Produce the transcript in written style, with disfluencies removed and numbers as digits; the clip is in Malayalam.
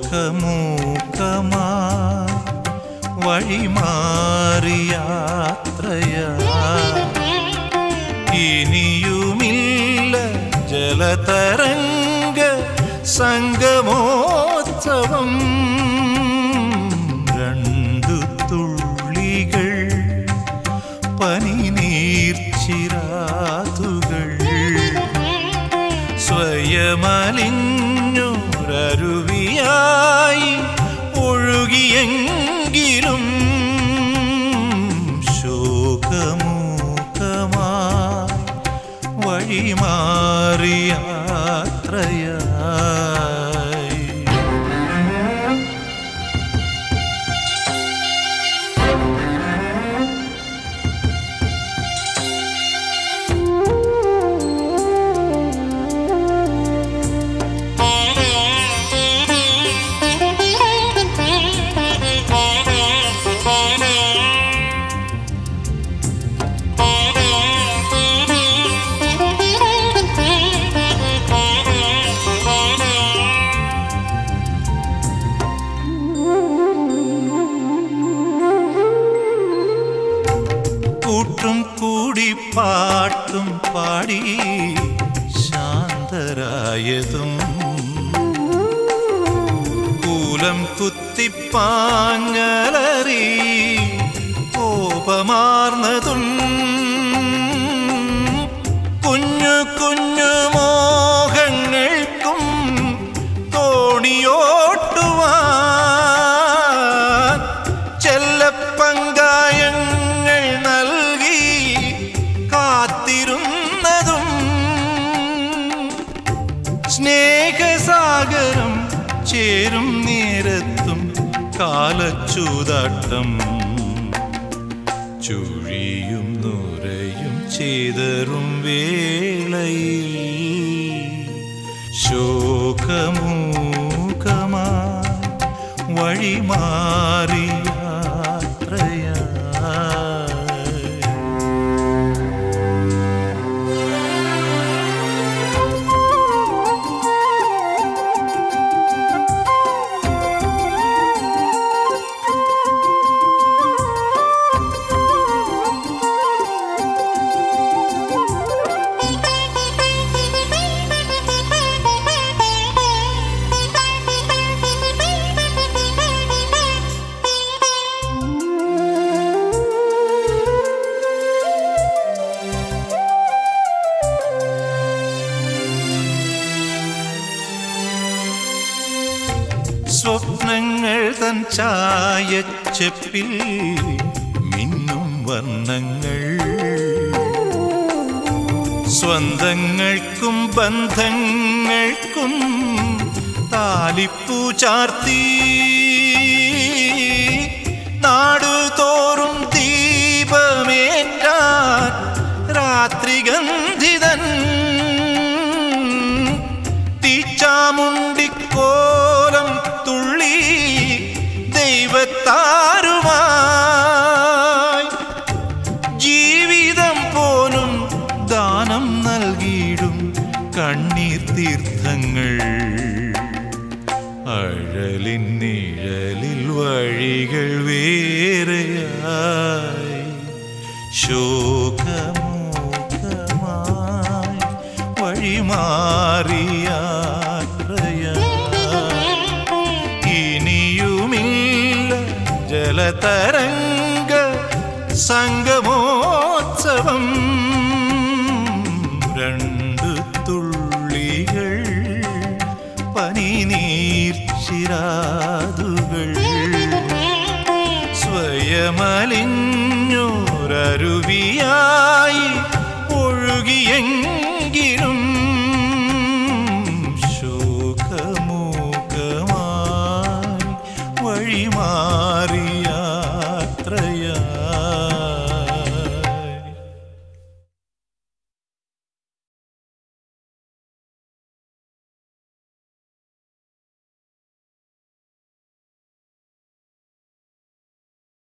ശോകമൂകമായി വഴിമാറിയാത്രയാ ഇനിയുമില്ല ജലതരംഗ സംഗമോത്സവം രണ്ടു തുള്ളികൾ പനിനീർച്ചിരാതുകൾ സ്വയമലിഞ്ഞൊരരുവിയായി ഒഴുകിയെങ്കിലും ശോകമൂകമായി വഴിമാറിയാത്രയായി കൂട്ടും കൂടി പാട്ടും പാടി ശാന്തരായതും കൂലം കുത്തിപ്പാഞ്ഞലറി കോപമാർന്നതും കുഞ്ഞു കുഞ്ഞു മോഹങ്ങൾക്കും തോണിയോട്ടുവാൻ ചെല്ലപ്പങ്കായങ്ങൾ നൽകി കാത്തിരുന്നതും സ്നേഹസാഗരം ചേരും നേരത്തും കാലച്ചൂതാട്ടം ചുഴിയും നുരയും ചെയ്തറും വേളയിൽ ശോകമൂകമായി വഴിമാറിയാത്രയായി സ്വപ്നങ്ങൾ തൻ ചായച്ചെപ്പിൽ മിന്നും വർണ്ണങ്ങൾ സ്വന്തങ്ങൾക്കും ബന്ധങ്ങൾക്കും താലിപ്പൂ ചാർത്തി നാടുതോറും ദീപമേറ്റാൻ രാത്രിഗന്ധിതൻ തീച്ചാമുണ്ടിക്കോലം തുള്ളി ദൈവത്താരുമായി ജീവിതം പോലും ദാനം നൽകിയിടും കണ്ണീർ തീർത്ഥങ്ങൾ അഴലിൻ നിഴലിൽ വഴികൾ വേറെയായി ശോകമൂകമായി വഴിമാറിയാത്രയായി ഇനിയുമില്ല ജലതരംഗ സംഗമോത്സവം രണ്ടു തുള്ളികൾ പനിനീർച്ചിരാതുകൾ സ്വയമലിഞ്ഞൊരരുവിയായി ഒഴുകിയെങ്കിലും